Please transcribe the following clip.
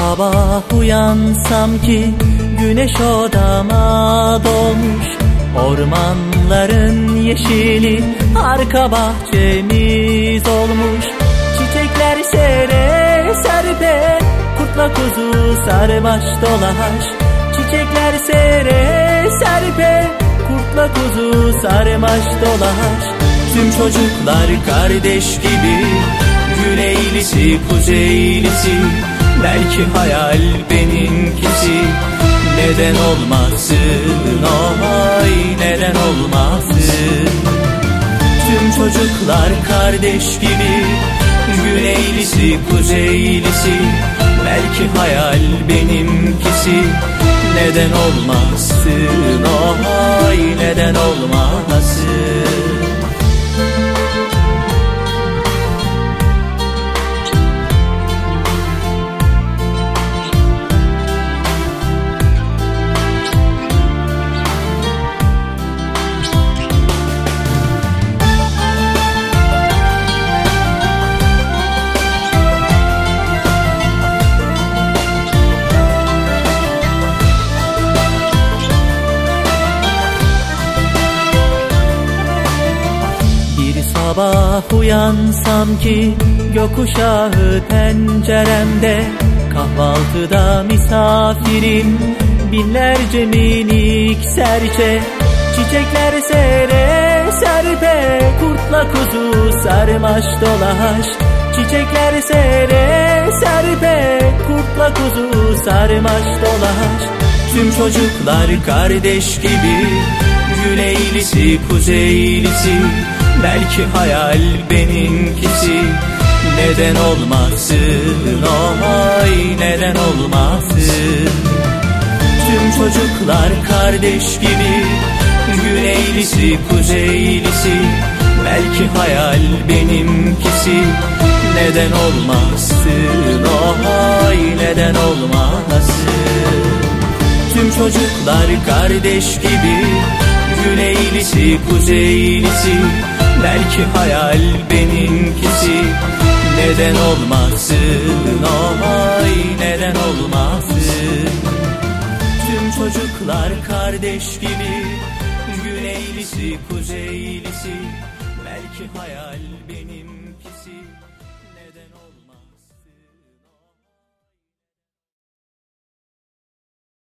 sabah uyansam ki güneş odama dolmuş, ormanların yeşili arka bahçemiz olmuş. Çiçekler sere serpe, kurtla kuzu sarmaş dolaş. Çiçekler sere serpe, kurtla kuzu sarmaş dolaş. Tüm çocuklar kardeş gibi, güneylisi kuzeylisi, belki hayal benimkisi. Neden olmasın, oy neden olmasın? Tüm çocuklar kardeş gibi, güneylisi kuzeylisi, belki hayal benimkisi. Neden olmasın, oy neden olmasın? Sabah uyansam ki gökkuşağı penceremde, kahvaltıda misafirim binlerce minik serçe. Çiçekler sere serpe, kurtla kuzu sarmaş dolaş. Çiçekler sere serpe, kurtla kuzu sarmaş dolaş. Tüm çocuklar kardeş gibi, güneylisi kuzeylisi, belki hayal benimkisi. Neden olmasın, oy neden olmasın? Tüm çocuklar kardeş gibi, güneylisi kuzeylisi, belki hayal benimkisi. Neden olmasın, oy neden olmasın? Tüm çocuklar kardeş gibi, güneylisi kuzeylisi, belki hayal benimkisi. Neden olmasın, oy neden olmasın? Tüm çocuklar kardeş gibi, güneylisi kuzeylisi, belki hayal benimkisi.